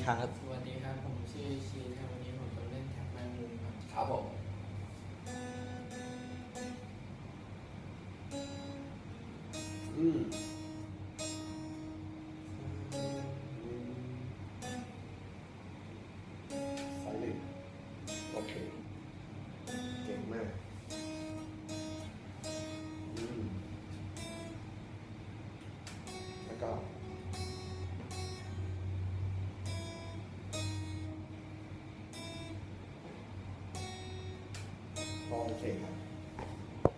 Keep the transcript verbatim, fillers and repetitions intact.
ครับสวัสดีครับผมชื่อชีครับวันนี้ผมจะเล่นแท็บแมงมุมครับครับผมอืมสายหนึ่งโอเคเก่งมากอืมแล้วก็โอเคครับ